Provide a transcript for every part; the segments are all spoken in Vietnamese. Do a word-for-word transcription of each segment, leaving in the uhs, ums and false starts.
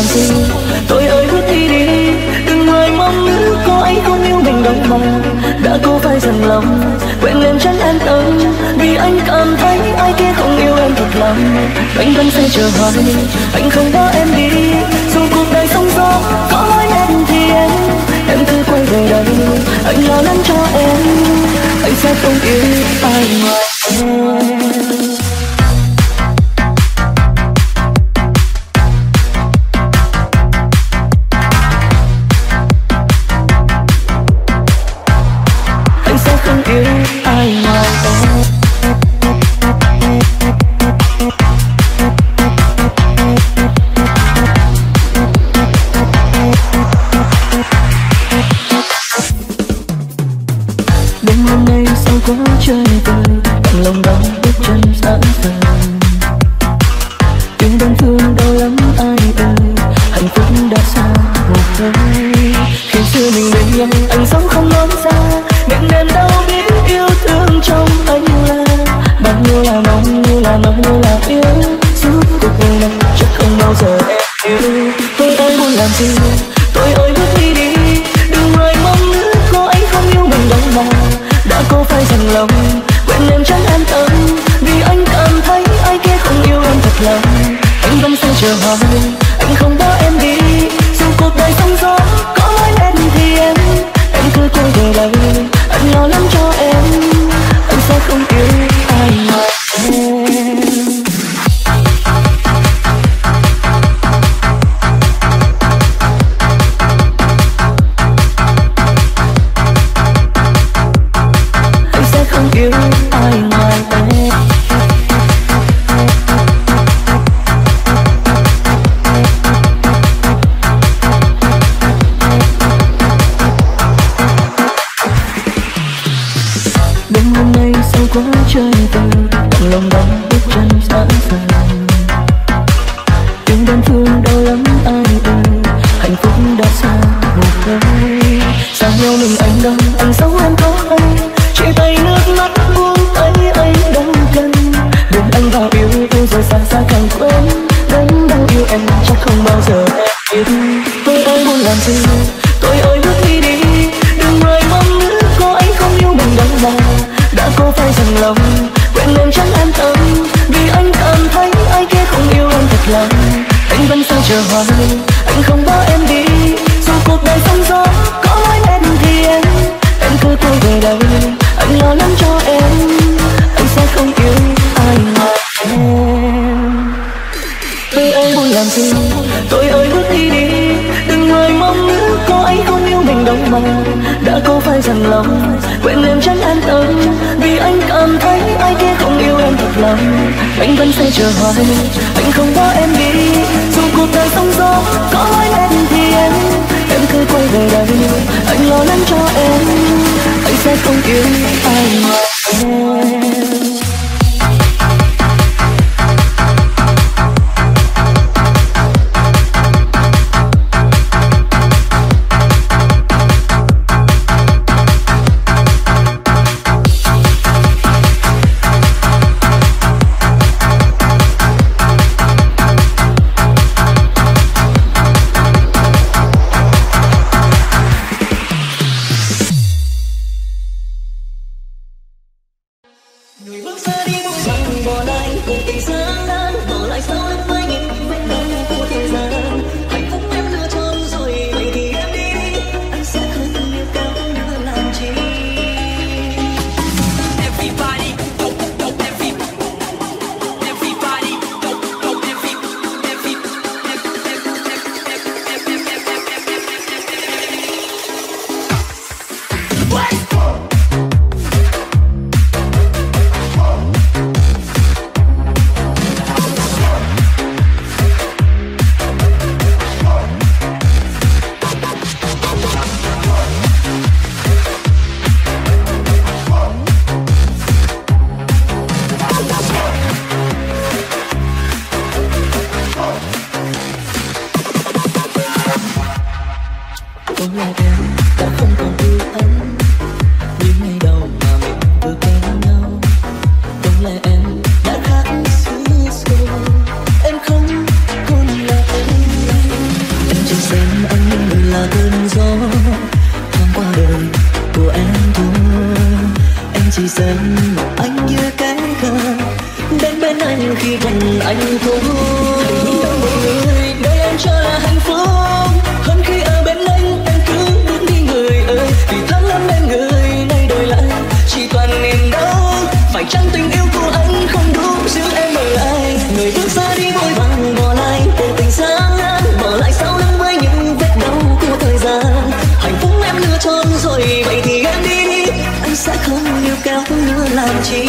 làm gì. Tôi ơi bước đi đi, đừng mãi mong nữa, cô ấy không yêu mình đâu mà. Đã cố phải dằn lòng, quên em chẳng an tâm, vì anh cảm thấy ai kia không yêu em thật lòng. Anh vẫn sẽ chờ hoài, anh không bỏ em đi. Dù cuộc đời sóng gió có lối em thì em, em cứ quay về đây, anh lo lắng cho em. Anh sẽ không yêu ai ngoài em. Không yêu ai ngoài em. Đêm hôm nay sao quá trời vời, bằng lòng đau bước chân sẵn sàng. Tiếng đơn phương đau lắm ai ơi, hạnh phúc đã xa một nơi. Khi xưa mình bên nhau anh sống không nói ra, nên em đâu biết yêu thương trong anh là bao nhiêu là mong, như là nói, như là yêu. Suốt cuộc đời này chắc không bao giờ em yêu. Tôi ơi muốn làm gì, tôi ơi bước đi đi, đừng mãi mong nữa, cô ấy không yêu mình đâu mà. Đã cố phải dằn lòng, quên em chẳng an tâm, vì anh cảm thấy ai kia không yêu em thật lòng. Anh vẫn sẽ chờ hoài, anh không bỏ em đi. Dù cuộc đời sóng gió có lối em thì em, em cứ quay về đây, anh lo lắng cho em. Anh sẽ không yêu ai ngoài em. Anh sẽ không yêu ai ngoài em. Quá trời vời, bằng lòng đau bước chân sẵn sàng. Tiếng đơn phương đau lắm ai ơi, hạnh phúc đã xa một nơi. Xa nhau mình anh đâu, anh sống em có hay, chia tay nước mắt buông tay anh đâu cần. Đừng anh vào yêu, yêu rồi xa xa càng quên. Đến đâu yêu em chắc không bao giờ em biết. Tôi ơi muốn làm gì, tôi ơi bước đi đi, đừng mãi mong nữa, cô ấy không yêu mình đâu mà. Đã cố phải dằn lòng, quên em chẳng an tâm, vì anh cảm thấy ai kia không yêu em thật lòng. Anh vẫn sẽ chờ hoài, anh không bỏ em đi. Dù cuộc đời sóng gió có lối em thì em, em cứ quay về đây, anh lo lắng cho em. Anh sẽ không yêu ai ngoài em. Tôi ơi muốn làm gì, tôi ơi bước đi đi, đừng mãi mong nữa, cô ấy không yêu mình đâu mà. Đã cố phải dằn lòng, quên em chẳng an tâm, vì anh cảm thấy ai kia không yêu em thật lòng. Anh vẫn sẽ chờ hoài, anh không bỏ em đi. Dù cuộc đời sóng gió có lối em thì em, em cứ quay về đây, anh lo lắng cho em. Anh sẽ không yêu ai ngoài em. anh như cái khờ đến bên anh khi cần anh thôi. Một người để em cho là hạnh phúc hơn khi ở bên anh em cứ bước đi người ơi, vì tháng năm bên người này đổi lại chỉ toàn niềm đau. Phải chăng tình yêu của anh không đủ giữ em ở lại, người bước ra đi vội vàng bỏ lại cuộc tình xa ngàn, bỏ lại sau lưng với những vết đau của thời gian. Hạnh phúc em lựa chọn rồi vậy thì em đi đi, anh sẽ không níu kéo nữa làm chi.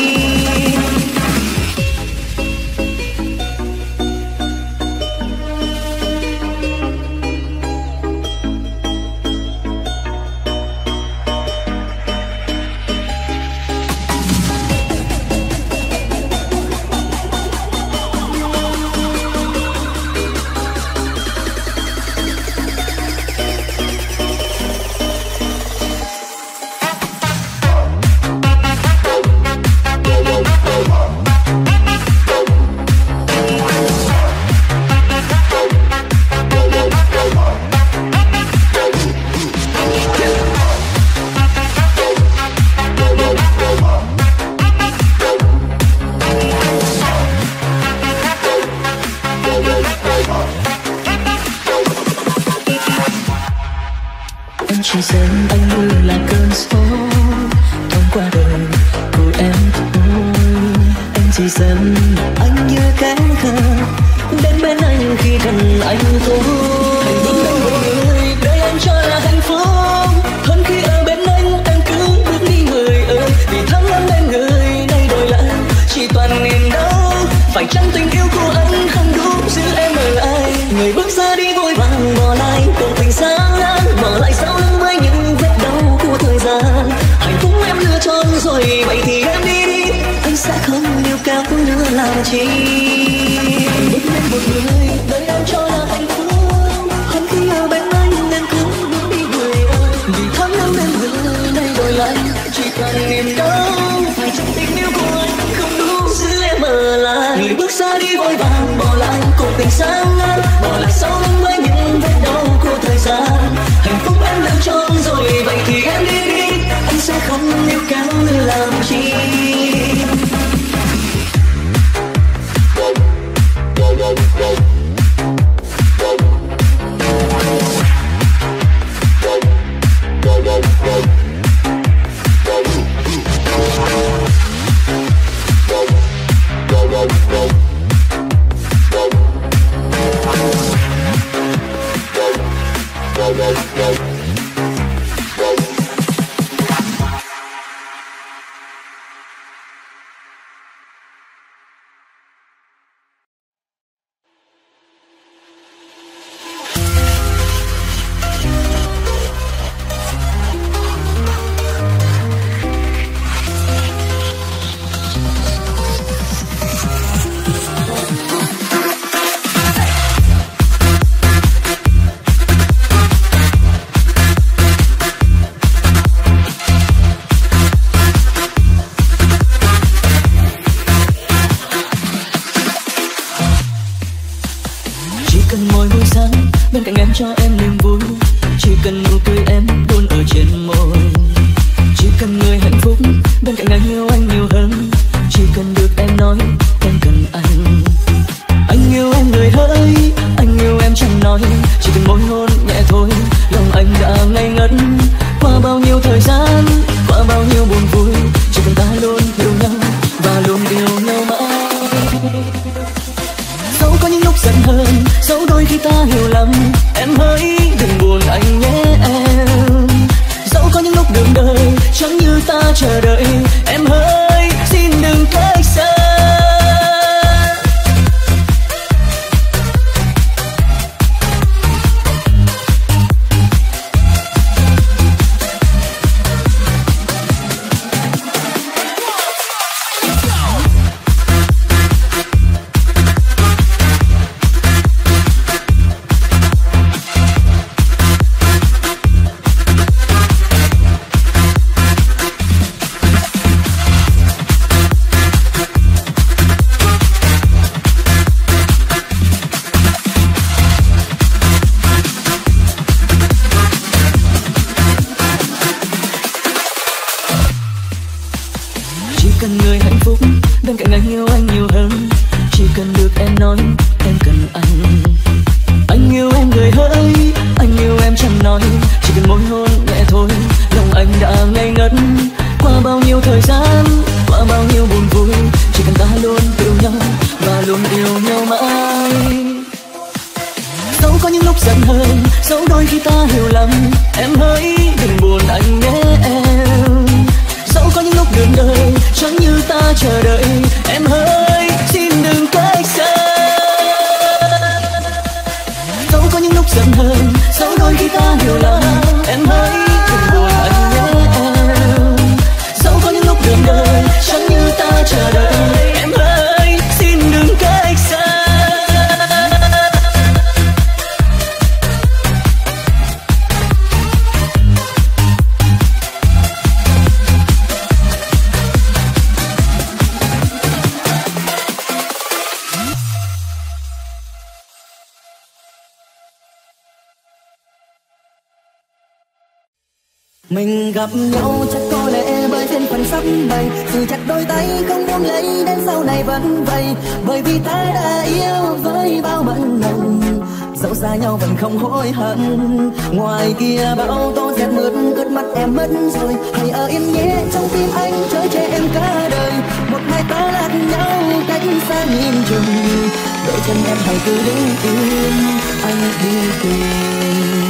Chỉ xem anh như là cơn gió thoáng qua đời của em thôi. Em chỉ xem anh như cái khờ đến bên anh khi cần anh thôi. Hạnh phúc đâu một người để em cho là hạnh phúc hơn khi ở bên anh em cứ bước đi người ơi, vì tháng năm bên người này đổi lại chỉ toàn niềm đau. Phải chăng tình yêu của anh không đủ giữ em ở lại, người bước ra đi vội vàng bỏ lại cuộc tình xa ngàn, bỏ lại sau lưng với những vết đau của thời gian. Hạnh phúc em lựa chọn rồi vậy thì em đi đi, anh sẽ không níu kéo nữa làm chi. Bước lên một người đợi em cho là hạnh phúc hơn khi ở bên anh em cứ bước đi người ơi, vì tháng năm em người này đổi lại chỉ toàn niềm đau. Phải chăng tình yêu của anh không đủ giữ em ở lại, người bước ra đi vội vàng bỏ lại cuộc tình xa ngàn, bỏ lại sau lưng với những vết đau của thời gian. Hạnh phúc em lựa chọn rồi vậy thì em đi đi, anh sẽ không níu kéo nữa làm chi. Bên cạnh em cho em niềm vui, chỉ cần nụ cười em luôn ở trên môi. Chỉ cần người hạnh phúc bên cạnh anh yêu anh nhiều hơn, chỉ cần được em nói em cần anh. Anh yêu em người hỡi, anh yêu em chẳng nói, chỉ cần môi hôn nhẹ thôi lòng anh đã ngây ngất. Qua bao nhiêu thời gian, qua bao nhiêu buồn vui, chỉ cần ta luôn yêu nhau và luôn yêu nhau mãi. Dẫu có những lúc giận hờn, dẫu đôi khi ta hiểu lầm, em hỡi đừng buồn anh nhé em. Dẫu có những lúc đường đời chẳng như ta chờ đợi, em hỡi xin đừng cách xa. cần người hạnh phúc bên cạnh anh, yêu anh nhiều hơn. Chỉ cần được em nói em cần anh. Anh yêu em người hỡi, anh yêu em chẳng nói. Chỉ cần môi hôn nhẹ thôi, lòng anh đã ngây ngất. Qua bao nhiêu thời gian, qua bao nhiêu buồn vui, chỉ cần ta luôn yêu nhau và luôn yêu nhau mãi. Dẫu có những lúc giận hờn, dẫu đôi khi ta hiểu lầm, em hỡi đừng buồn anh nhé em. Dẫu có những lúc đường đời chẳng như ta chờ đợi, em hỡi xin đừng cách xa. Dẫu có những lúc giận hờn, dẫu đôi khi ta hiểu lầm, em hỡi đừng buồn anh nhé em. Dẫu có những lúc đường đời chẳng như ta chờ đợi, em hỡi xin đừng cách xa. Mình gặp nhau chắc có lẽ bởi duyên phận sắp bày, sự chặt đôi tay không buông lấy đến sau này vẫn vậy. Bởi vì ta đã yêu với bao mặn nồng, dẫu xa nhau vẫn không hối hận. Ngoài kia bão tố rét mướt ướt mắt em mất rồi, hãy ở yên nhé trong tim anh chở che em cả đời. Một hai ta lạc nhau cách xa nghìn trùng, đôi chân em hãy cứ đứng yên anh đi tìm.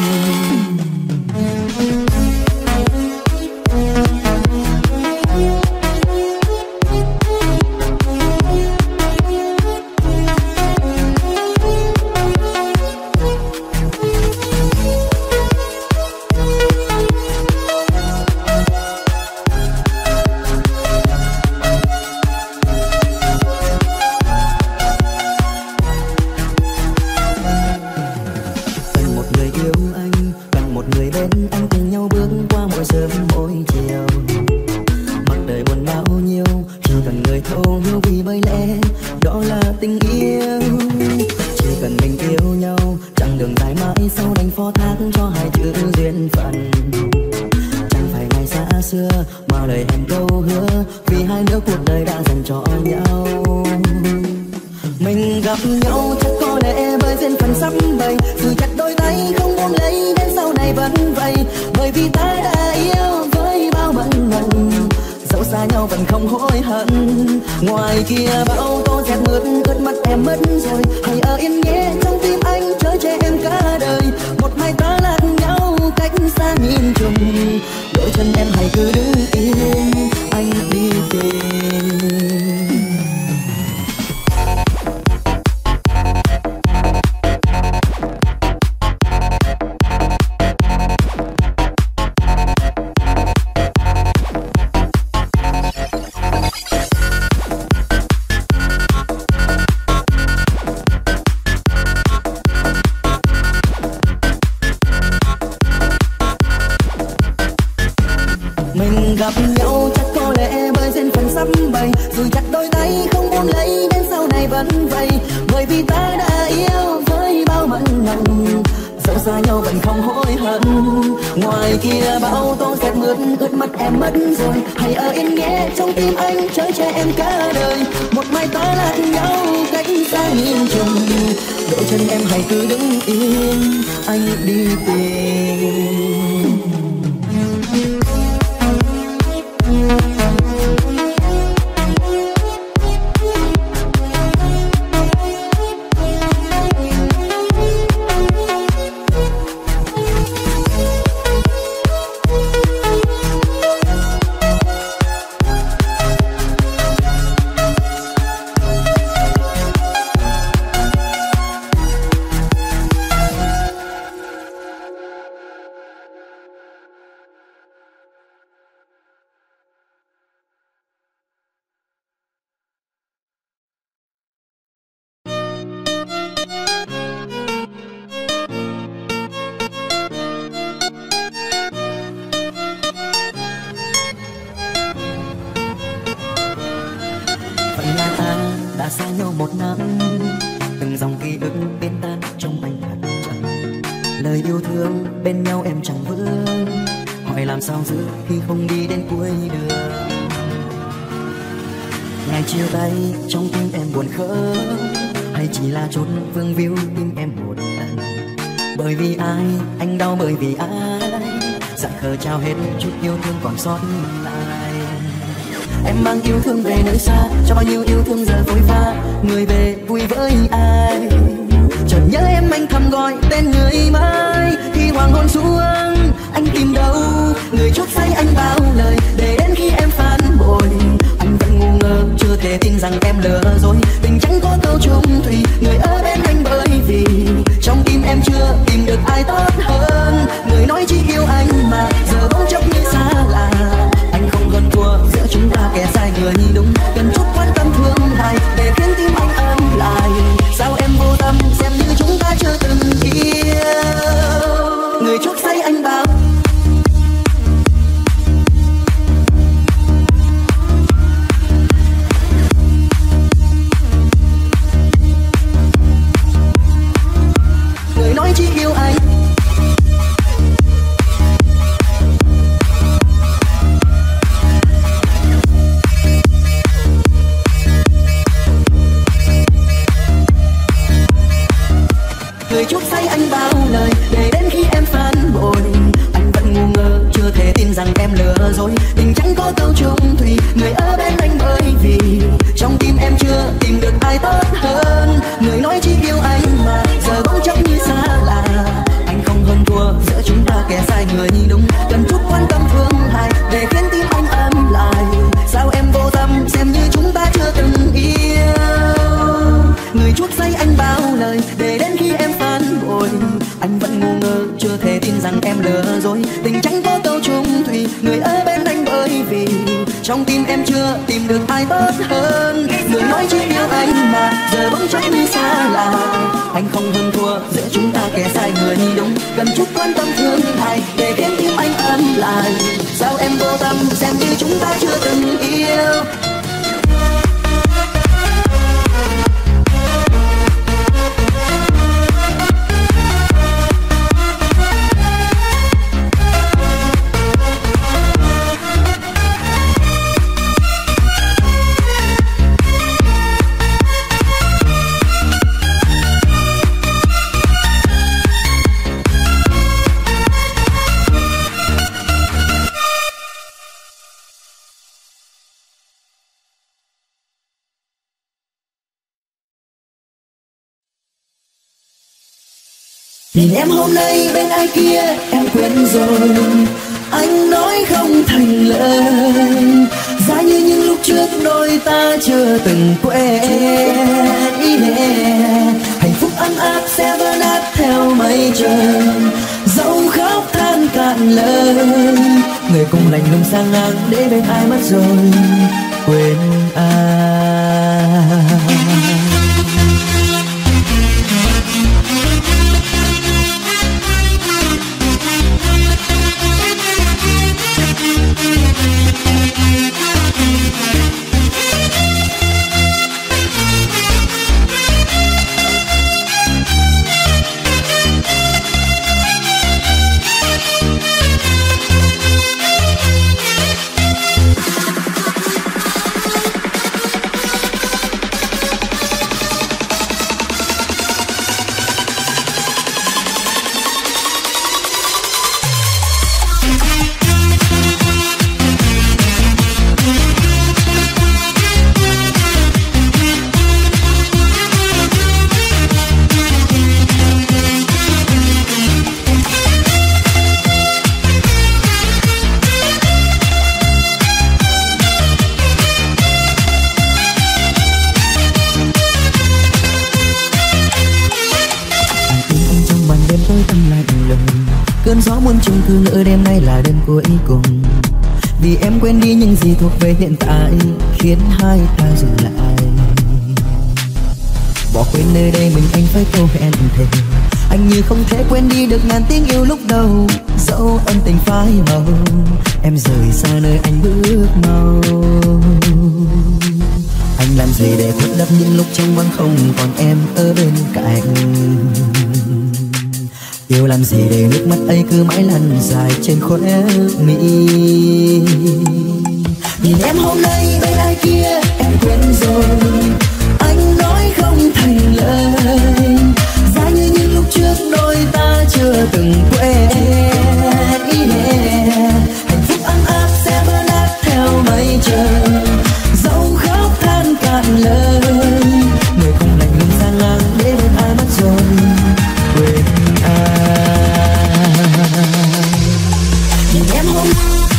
ngày chia tay trong tim em buồn khơi, hay chỉ là chút vương víu tim em một lần. Bởi vì ai anh đau, bởi vì ai dại khờ trao hết chút yêu thương còn sót lại. Em mang yêu thương về nơi xa, cho bao nhiêu yêu thương giờ vội vã, người về vui với ai. Chợt nhớ em anh thầm gọi tên người mới, khi hoàng hôn xuống anh tìm đâu người chốt say anh bao lời, để đến khi em phản bội anh vẫn ngu ngơ chưa thể tin rằng em lừa dối. Tình chẳng có câu chung thủy, người ở bên anh bởi vì trong tim em chưa tìm được ai tốt hơn. Người nói chỉ yêu anh mà giờ bỗng chốc như xa lạ, anh không hơn thua giữa chúng ta kẻ sai người đúng, cần chút quan tâm thương hại để khiến tim anh ấm lại. Sao em vô tâm xem như chúng ta chưa từng yêu, người chốt say anh bao. Người nói chỉ yêu anh, người chuốc say anh bao lời, để đến khi em phản bội anh vẫn ngu ngơ chưa thể tin rằng em lừa dối. Tình chẳng có câu chung thủy, người ở bên anh bởi vì trong tim em chưa tìm được ai tốt hơn. Người nói chỉ yêu anh mà giờ bỗng chốc như xa lạ, anh không hơn thua giữa chúng ta kẻ sai người đúng, cần chút quan tâm thương hại để khiến tim anh ấm lại. Sao em vô tâm xem như chúng ta chưa từng yêu, người chuốc say anh bao lời, để đến khi em phản bội anh vẫn ngu ngơ chưa thể tin rằng em lừa dối. Tình chẳng có câu chung thủy, người ở bên anh bởi vì trong tim em chưa tìm được ai tốt hơn. Người nói chỉ yêu anh mà giờ bỗng chốc như xa lạ, anh không hơn thua giữa chúng ta kẻ sai người đúng, cần chút quan tâm thương hại để khiến tim anh ấm lại. Sao em vô tâm xem như chúng ta chưa từng yêu. Nhìn em hôm nay bên ai kia em quên rồi, anh nói không thành lời, giá như những lúc trước đôi ta chưa từng quên. Yeah. Hạnh phúc ấm áp sẽ vỡ nát theo mây trời, dẫu khóc than cạn lời, người cùng lạnh lùng sang ngang để bên ai mất rồi quên ai. Cơn gió muôn trùng cứ ngỡ đêm nay là đêm cuối cùng, vì em quên đi những gì thuộc về hiện tại, khiến hai ta dừng lại. Bỏ quên nơi đây mình anh phải câu hẹn thề, anh như không thể quên đi được ngàn tiếng yêu lúc đầu, dẫu ân tình phai màu, em rời xa nơi anh bước mau. Anh làm gì để khuất lấp những lúc trong vắng không còn em ở bên cạnh, yêu làm gì để nước mắt ấy cứ mãi lăn dài trên khóe mi. Nhìn em hôm nay bên ai kia em quên cạn lời, người không lạnh lùng sang ngang để bên ai mất rồi quên ai. Nhìn em hôm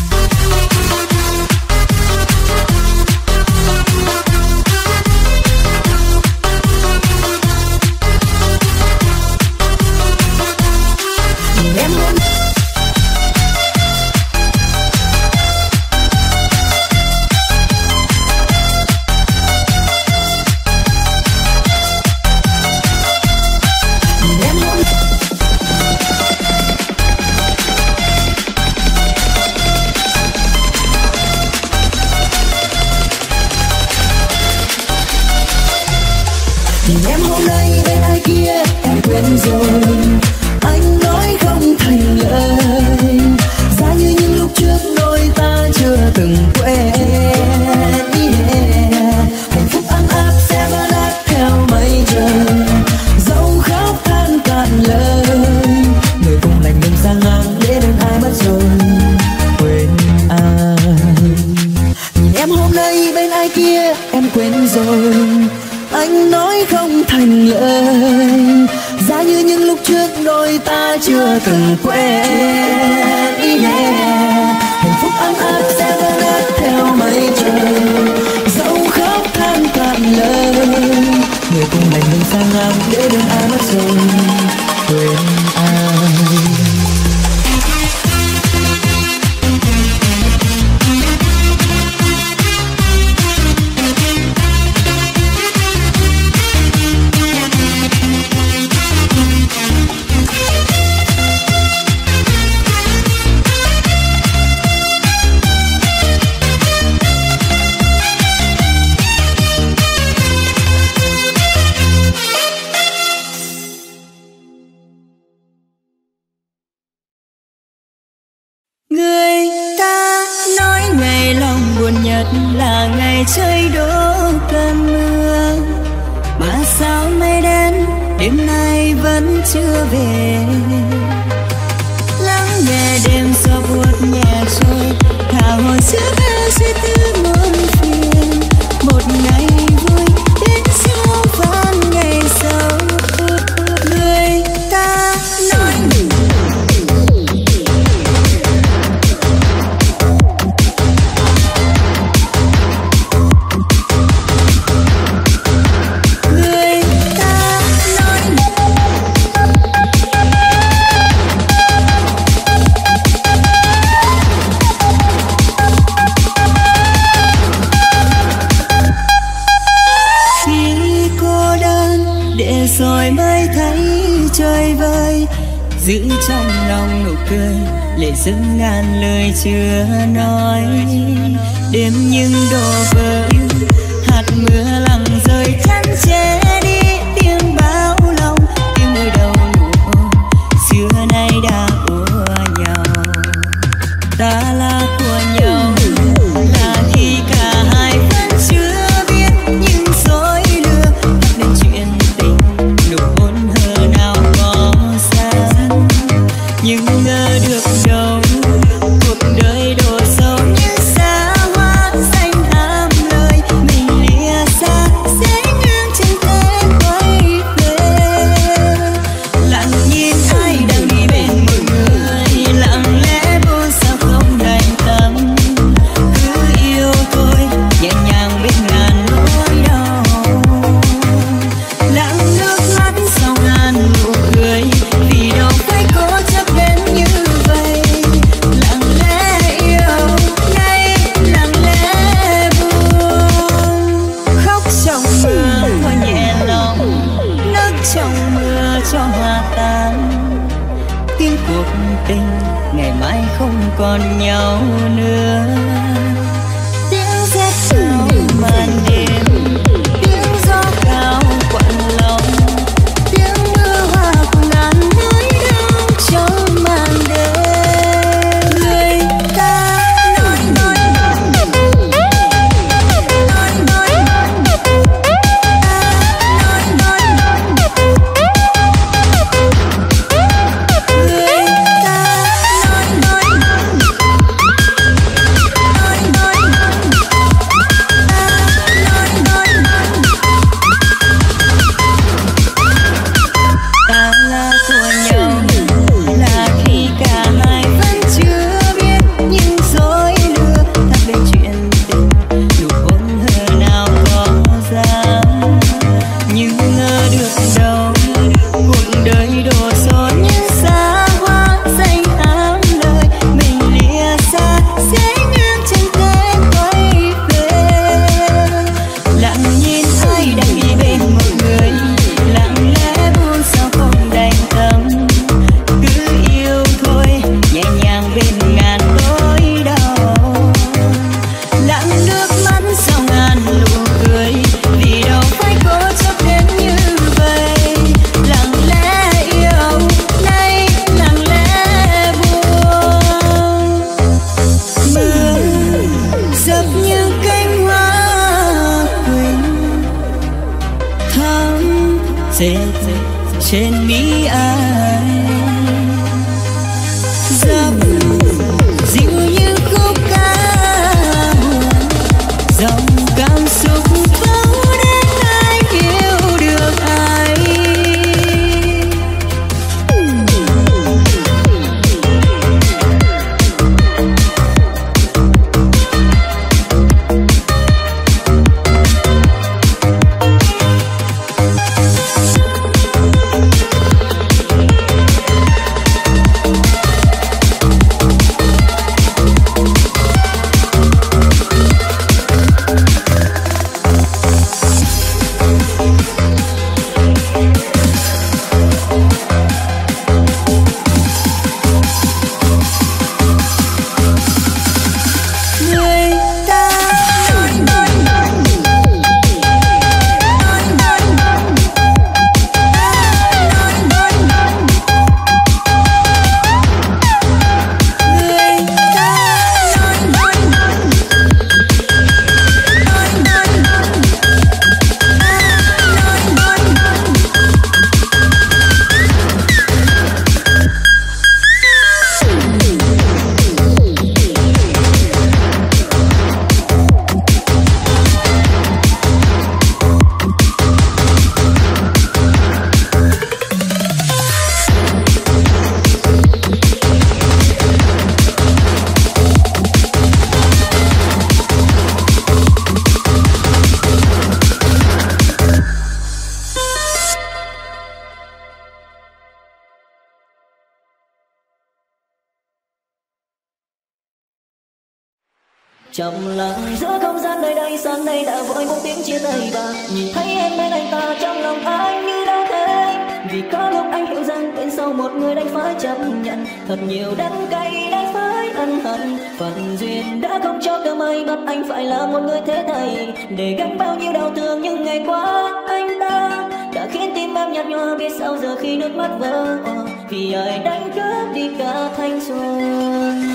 rồi anh nói không thành lời, giá như những lúc trước đôi ta chưa từng quen. Yeah. Hạnh phúc ấm áp sẽ vỡ nát theo mây trời, dẫu khóc than cạn lời, người cùng lạnh lùng sang ngang để bên ai mất rồi quên ai. Nhìn em hôm nay bên ai kia em quên rồi, anh nói không thành lời, giá như những lúc trước đôi ta chưa từng quen. Yeah. Hạnh phúc ấm áp sẽ vỡ nát theo mây trời, dẫu khóc than cạn lời, người cùng lạnh lùng sang ngang để bên ai mất rồi quên ai. Là ngày trời đổ cơn mưa, mà sao mây đen đêm nay vẫn chưa về. Lắng nghe đêm gió buốt nhẹ trôi, thả hồn giữa bao suy tư muôn phiền. Một ngày vui đến sau vạn ngày sau, người ta nói rồi mới thấy trời vơi, giữ trong lòng nụ cười lệ dâng ngàn lời chưa nói. Đêm nhưng đổ vỡ, hạt mưa lặng rơi chắn che đi tiếng bao lòng, tiếng người đầu nụ xưa nay đã ùa nhau. Ta là của nhau là khi cả hai vẫn chưa biết, nhưng dối lừa nên chuyện tình nụ hôn hờ nào có xa. Nhưng ngờ được đâu cuộc đời đổ sâu như xa hoa xanh ám lời, mình lìa xa sẽ ngang chân thế quay về. Lặng nhìn ai đang đi bên một người, lặng lẽ buồn sao không đành tâm, cứ yêu thôi nhẹ nhàng bên ngàn nỗi đau. Lặng nước mắt sau ngàn nụ cười, vì đâu phải cố chấp đến như vậy. Lặng lẽ yêu nay lặng lẽ buồn, khóc trong mưa thôi nhẹ lòng, nước trong mưa cho hòa tan. Tiếng cuộc tình ngày mai không còn nhau nữa, tiếng rét cao màn đêm, tiếng gió cao quặn lòng, tiếng mưa hoa cùng ngàn nỗi đau trong màn đêm. Người ta nói nói nói nói nói nói người ta nói nói nói nói xếp trên mi ai. Giọng dịu như khúc ca buồn, dòng cảm xúc vỡ đến ai hiểu được ai. Trầm lặng giữa không gian nơi đây, sáng nay đã vội buông tiếng chia tay và nhìn thấy em bên anh ta, trong lòng anh như đã thấy. Vì có lúc anh hiểu rằng bên sau một người đành phải chấp nhận thật nhiều đắng cay đã phải ân hận. Phận duyên đã không cho cơ may bắt anh phải là một người thế này để gánh bao nhiêu đau thương. Nhưng ngày qua anh ta đã khiến tim em nhạt nhòa, biết sao giờ khi nước mắt vỡ òa vì ai đánh cướp đi cả thanh xuân.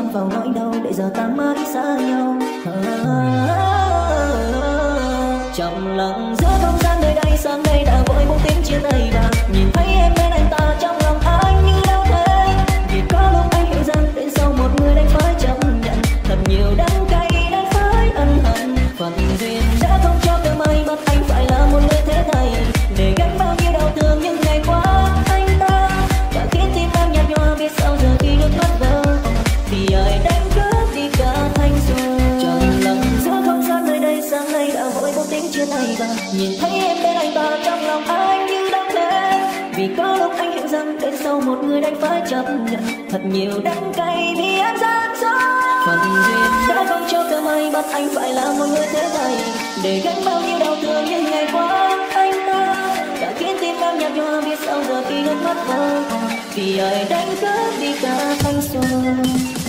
Trầm Nhìn thấy em bên anh ta trong lòng anh như đang thế. Vì có lúc anh hiểu rằng đến sau một người đành phải chấp nhận thật nhiều đắng cay vì em gian dối. Phần duyên đã không cho cơ may bắt anh phải là một người thế này, để gánh bao nhiêu đau thương những ngày qua anh ta đã khiến tim em nhạt nhòa biết sao giờ khi nước mắt vơi. Vì ai đánh cướp đi cả thanh xuân.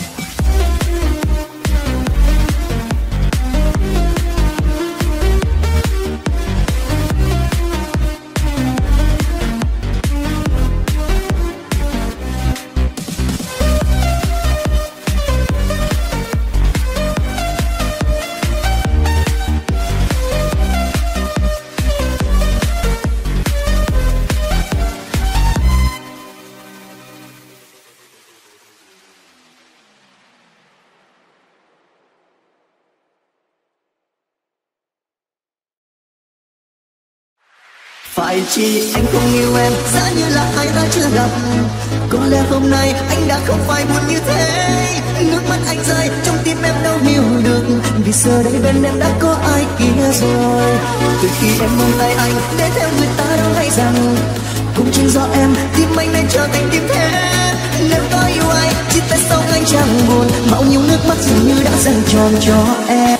Phải chi anh không yêu em, giá như là hai ta chưa gặp. Có lẽ hôm nay anh đã không phải buồn như thế. Nước mắt anh rơi trong tim em đâu hiểu được, vì giờ đây bên em đã có ai kia rồi. Từ khi em buông tay anh để theo người ta đâu hay rằng cũng chính do em tim anh nên trở thành tim thế. Nếu có yêu ai chỉ tại sao anh chẳng buồn, bao nhiêu nước mắt dường như đã dành tròn cho em.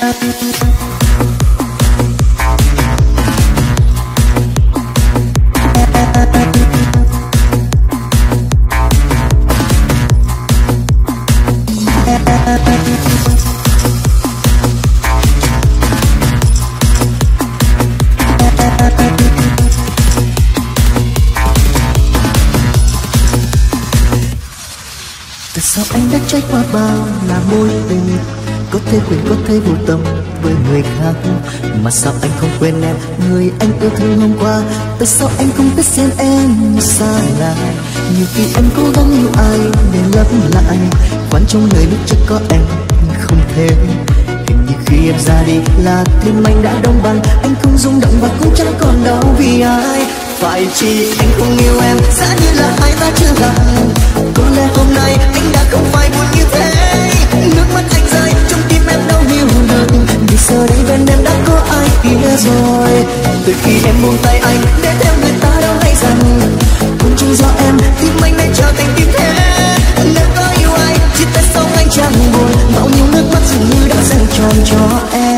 Tại sao anh đã trải qua bao là mối tình, có thể quên có thể vô tâm với người khác, mà sao anh không quên em người anh yêu thương hôm qua? Tại sao anh không biết xem em xa lại? Nhiều khi em cố gắng yêu ai để lấp lại khoản trong đời lúc chưa có em không thể. Hình như khi em ra đi là tim anh đã đông băng, anh không rung động và cũng chẳng còn đau vì ai. Phải chi anh không yêu em, giá như là hai ta chưa gặp. Có lẽ hôm nay anh đã không phải buồn như thế. Nước mắt anh rơi trong tim em đâu hiểu được, vì giờ đây bên em đã có ai kia rồi. Từ khi em buông tay anh để theo người ta đâu hay rằng cũng chỉ do em tim anh nên trở thành tim thế. Nếu có yêu ai chỉ tại sao anh chẳng buồn, bao nhiêu nước mắt dường như đã dành tròn cho em.